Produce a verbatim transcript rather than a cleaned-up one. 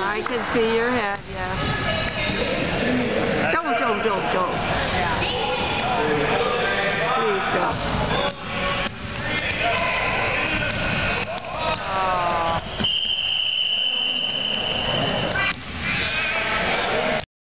I can see your head, yeah. Go, go, go, go.